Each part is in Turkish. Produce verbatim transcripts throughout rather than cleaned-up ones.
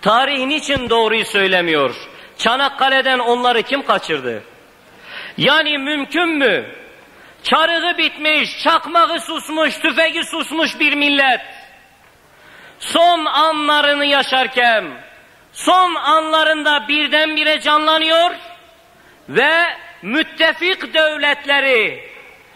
Tarih niçin doğruyu söylemiyor? Çanakkale'den onları kim kaçırdı? Yani mümkün mü? Çarığı bitmiş, çakmağı susmuş, tüfeği susmuş bir millet, son anlarını yaşarken, son anlarında birdenbire canlanıyor ve müttefik devletleri,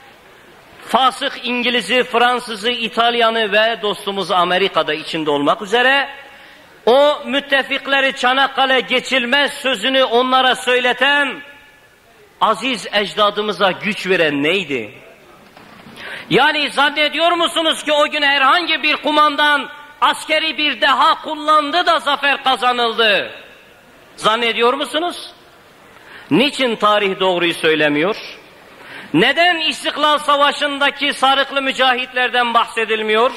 fasık İngiliz'i, Fransız'ı, İtalyan'ı ve dostumuz Amerika'da içinde olmak üzere, o müttefikleri Çanakkale geçilmez sözünü onlara söyleten, aziz ecdadımıza güç veren neydi? Yani zannediyor musunuz ki o gün herhangi bir kumandan askeri bir deha kullandı da zafer kazanıldı? Zannediyor musunuz? Niçin tarih doğruyu söylemiyor? Neden İstiklal Savaşı'ndaki sarıklı mücahitlerden bahsedilmiyor?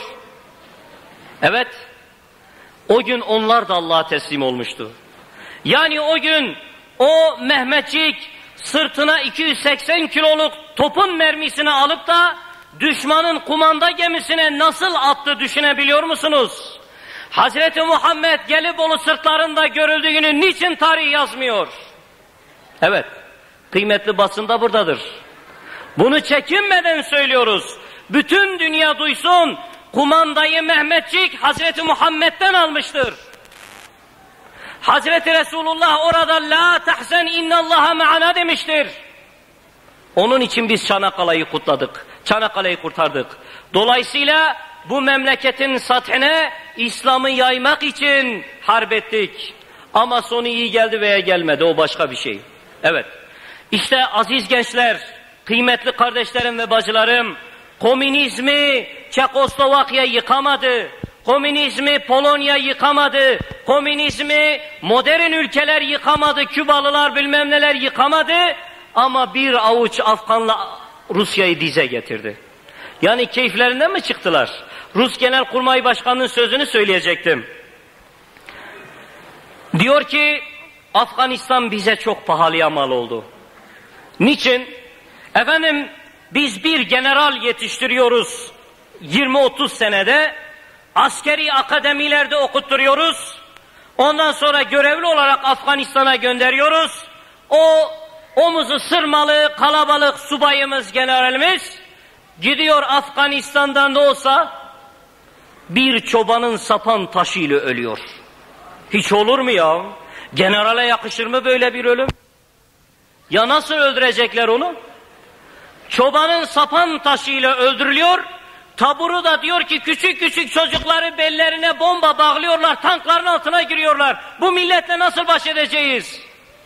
Evet, o gün onlar da Allah'a teslim olmuştu. Yani o gün o Mehmetçik sırtına iki yüz seksen kiloluk topun mermisini alıp da düşmanın kumanda gemisine nasıl attı düşünebiliyor musunuz? Hazreti Muhammed Gelibolu sırtlarında görüldüğünü niçin tarih yazmıyor? Evet, kıymetli basın da buradadır. Bunu çekinmeden söylüyoruz. Bütün dünya duysun, kumandayı Mehmetçik Hazreti Muhammed'den almıştır. Hazreti Resulullah orada la tahzen innallaha ma'ana demiştir. Onun için biz Çanakkale'yi kutladık. Çanakkale'yi kurtardık. Dolayısıyla bu memleketin sathine İslam'ı yaymak için harp ettik. Ama sonu iyi geldi veya gelmedi, o başka bir şey. Evet. İşte aziz gençler, kıymetli kardeşlerim ve bacılarım, komünizmi Çekoslovakya yıkamadı. Komünizmi Polonya yıkamadı. Komünizmi modern ülkeler yıkamadı. Kübalılar bilmem neler yıkamadı. Ama bir avuç Afganla Rusya'yı dize getirdi. Yani keyiflerinden mi çıktılar? Rus Genelkurmay Başkanı'nın sözünü söyleyecektim. Diyor ki Afganistan bize çok pahalıya mal oldu. Niçin? Efendim biz bir general yetiştiriyoruz yirmi otuz senede, askeri akademilerde okutturuyoruz, ondan sonra görevli olarak Afganistan'a gönderiyoruz. O omuzu sırmalı kalabalık subayımız, generalimiz gidiyor Afganistan'dan da olsa bir çobanın sapan taşıyla ölüyor. Hiç olur mu ya? Generale yakışır mı böyle bir ölüm? Ya nasıl öldürecekler onu? Çobanın sapan taşıyla öldürülüyor. Taburu da diyor ki küçük küçük çocukları bellerine bomba bağlıyorlar, tankların altına giriyorlar. Bu milletle nasıl baş edeceğiz?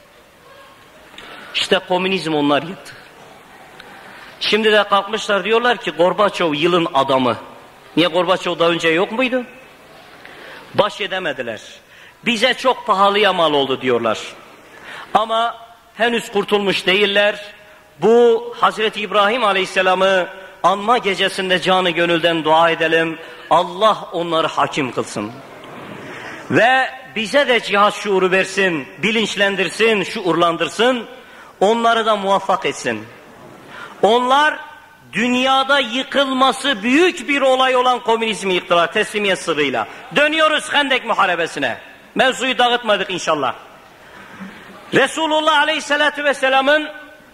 İşte komünizm onlar yıktı. Şimdi de kalkmışlar diyorlar ki Gorbaçov yılın adamı. Niye Gorbaçov daha önce yok muydu? Baş edemediler. Bize çok pahalıya mal oldu diyorlar. Ama henüz kurtulmuş değiller. Bu Hazreti İbrahim Aleyhisselam'ı anma gecesinde canı gönülden dua edelim. Allah onları hakim kılsın. Ve bize de cihat şuuru versin, bilinçlendirsin, şuurlandırsın. Onları da muvaffak etsin. Onlar dünyada yıkılması büyük bir olay olan komünizmi yıktılar teslimiyet sırrıyla. Dönüyoruz Hendek Muharebesi'ne. Mevzuyu dağıtmadık inşallah. Resulullah Aleyhisselatü Vesselam'ın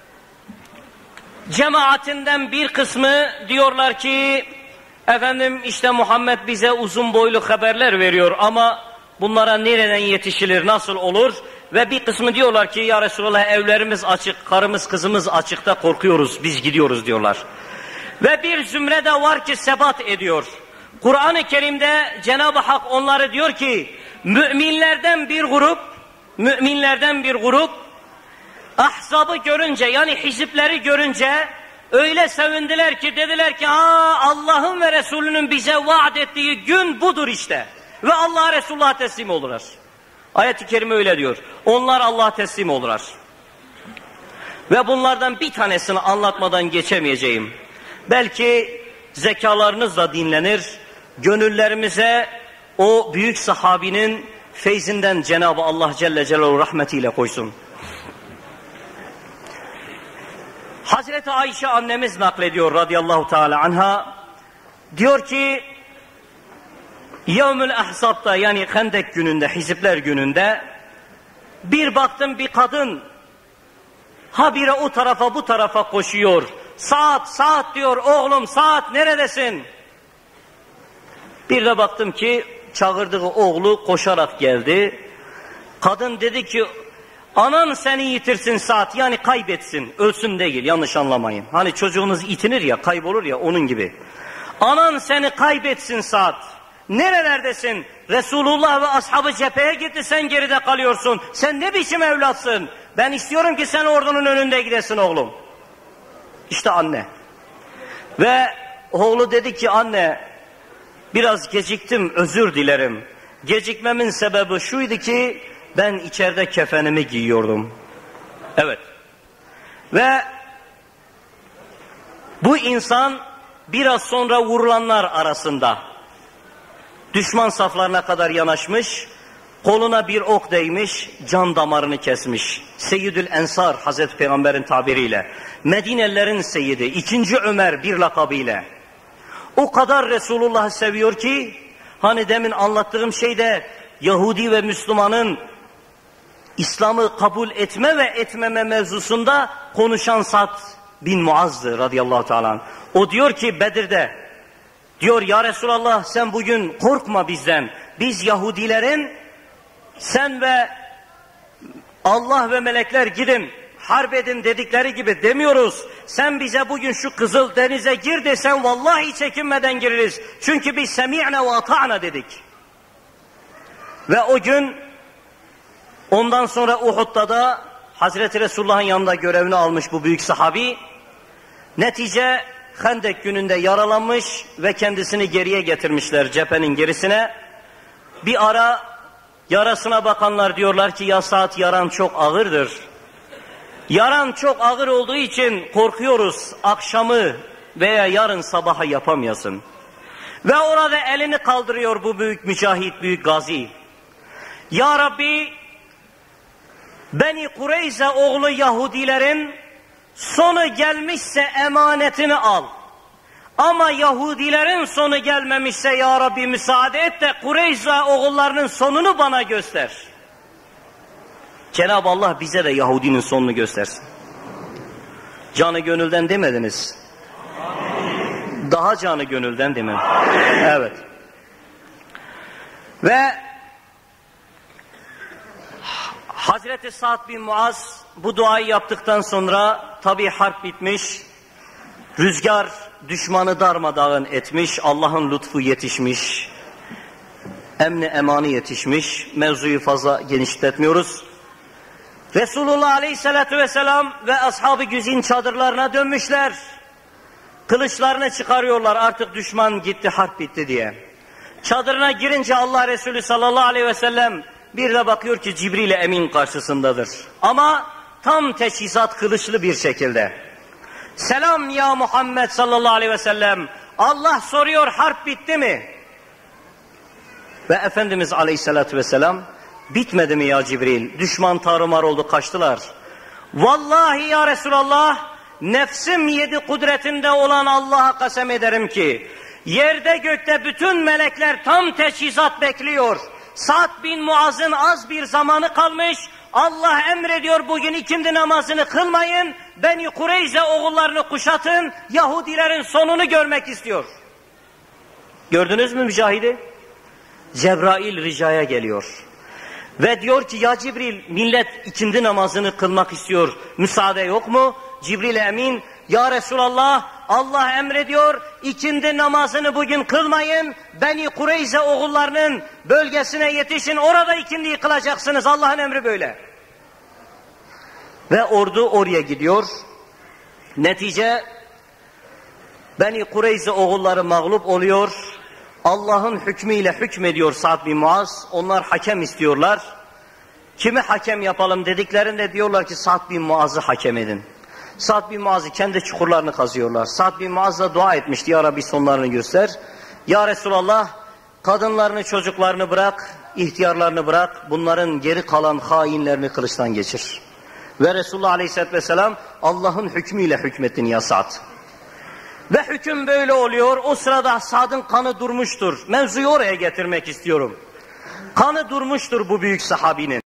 cemaatinden bir kısmı diyorlar ki efendim işte Muhammed bize uzun boylu haberler veriyor ama bunlara nereden yetişilir, nasıl olur? Ve bir kısmı diyorlar ki ya Resulallah evlerimiz açık, karımız kızımız açıkta, korkuyoruz, biz gidiyoruz diyorlar. Ve bir zümre de var ki sebat ediyor. Kur'an-ı Kerim'de Cenab-ı Hak onları diyor ki müminlerden bir grup, müminlerden bir grup Ahzab'ı görünce, yani hizipleri görünce öyle sevindiler ki dediler ki aa Allah'ın ve Resulünün bize vaat ettiği gün budur işte. Ve Allah'a Resulullah'a teslim olurlar. Ayet-i Kerime öyle diyor. Onlar Allah'a teslim olurlar. Ve bunlardan bir tanesini anlatmadan geçemeyeceğim. Belki zekalarınız da dinlenir. Gönüllerimize o büyük sahabinin feyzinden Cenab-ı Allah Celle Celaluhu rahmetiyle koysun. Hazreti Ayşe annemiz naklediyor radıyallahu teala anha. Diyor ki Yevmül Ahzab'da, yani Hendek gününde, Hizipler gününde bir baktım bir kadın habire o tarafa bu tarafa koşuyor. Saat, saat diyor, oğlum saat neredesin? Bir de baktım ki çağırdığı oğlu koşarak geldi. Kadın dedi ki anan seni yitirsin saat, yani kaybetsin, ölsün değil, yanlış anlamayın. Hani çocuğunuz itinir ya, kaybolur ya, onun gibi. Anan seni kaybetsin saat. Nerelerdesin? Resulullah ve ashabı cepheye gitti, sen geride kalıyorsun. Sen ne biçim evlatsın? Ben istiyorum ki sen ordunun önünde gidesin oğlum. İşte anne. Ve oğlu dedi ki anne biraz geciktim, özür dilerim. Gecikmemin sebebi şuydu ki ben içeride kefenimi giyiyordum. Evet. Ve bu insan biraz sonra vurulanlar arasında düşman saflarına kadar yanaşmış, koluna bir ok değmiş, can damarını kesmiş. Seyyidül Ensar, Hazreti Peygamber'in tabiriyle, Medinelilerin seyyidi, ikinci Ömer bir lakabıyla. O kadar Resulullah'ı seviyor ki, hani demin anlattığım şeyde Yahudi ve Müslümanın İslam'ı kabul etme ve etmeme mevzusunda konuşan Sa'd bin Muaz'dı radıyallahu teala. O diyor ki Bedir'de, diyor ya Resulallah sen bugün korkma bizden. Biz Yahudilerin sen ve Allah ve melekler gidin, harp edin dedikleri gibi demiyoruz. Sen bize bugün şu Kızıl Deniz'e gir desen vallahi çekinmeden gireriz. Çünkü biz semi'ne ve ata'na dedik. Ve o gün ondan sonra Uhud'da da Hazreti Resulullah'ın yanında görevini almış bu büyük sahabi. Netice Hendek gününde yaralanmış ve kendisini geriye getirmişler cephenin gerisine. Bir ara yarasına bakanlar diyorlar ki ya Sa'd yaran çok ağırdır. Yaran çok ağır olduğu için korkuyoruz akşamı veya yarın sabaha yapamayasın. Ve orada elini kaldırıyor bu büyük mücahit, büyük gazi. Ya Rabbi, Beni Kureyze oğlu Yahudilerin sonu gelmişse emanetini al. Ama Yahudilerin sonu gelmemişse ya Rabbi müsaade et de Kureyze oğullarının sonunu bana göster. Cenab-ı Allah bize de Yahudinin sonunu göstersin. Canı gönülden demediniz. Daha canı gönülden demediniz. Evet. Ve Hazreti Sa'd bin Muaz bu duayı yaptıktan sonra tabi harp bitmiş, rüzgar düşmanı darmadağın etmiş, Allah'ın lütfu yetişmiş, emni emanı yetişmiş, mevzuyu fazla genişletmiyoruz. Resulullah Aleyhisselatü Vesselam ve ashab-ı güzin çadırlarına dönmüşler, kılıçlarını çıkarıyorlar artık düşman gitti, harp bitti diye. Çadırına girince Allah Resulü sallallahu aleyhi ve sellem bir de bakıyor ki Cibril Emin karşısındadır. Ama tam teçhizat kılıçlı bir şekilde. Selam ya Muhammed sallallahu aleyhi ve sellem. Allah soruyor harp bitti mi? Ve Efendimiz aleyhissalatü vesselam bitmedi mi ya Cibril? Düşman tarumar oldu kaçtılar. Vallahi ya Resulallah nefsim yedi kudretinde olan Allah'a kasem ederim ki yerde gökte bütün melekler tam teçhizat bekliyor. Sa'd bin Muaz'ın az bir zamanı kalmış. Allah emrediyor bugün ikindi namazını kılmayın. Beni Kureyze oğullarını kuşatın. Yahudilerin sonunu görmek istiyor. Gördünüz mü mücahidi? Cebrail ricaya geliyor. Ve diyor ki ya Cibril millet ikindi namazını kılmak istiyor. Müsaade yok mu? Cibril Emin ya Resulallah Allah emrediyor ikindi namazını bugün kılmayın. Beni Kureyze oğullarının bölgesine yetişin. Orada ikindiyi kılacaksınız. Allah'ın emri böyle. Ve ordu oraya gidiyor. Netice Beni Kureyze oğulları mağlup oluyor. Allah'ın hükmüyle hükmediyor Sa'd bin Muaz. Onlar hakem istiyorlar. Kimi hakem yapalım dediklerinde diyorlar ki Sa'd bin Muaz'ı hakem edin. Sa'd bin Muaz'ı kendi çukurlarını kazıyorlar. Sa'd bin Muaz da dua etmişti ya Rabbi sonlarını göster. Ya Resulallah kadınlarını çocuklarını bırak, ihtiyarlarını bırak, bunların geri kalan hainlerini kılıçtan geçir. Ve Resulullah Aleyhisselatü Vesselam Allah'ın hükmüyle hükmettin ya Sa'd. Ve hüküm böyle oluyor. O sırada Sad'ın kanı durmuştur. Mevzuyu oraya getirmek istiyorum. Kanı durmuştur bu büyük sahabinin.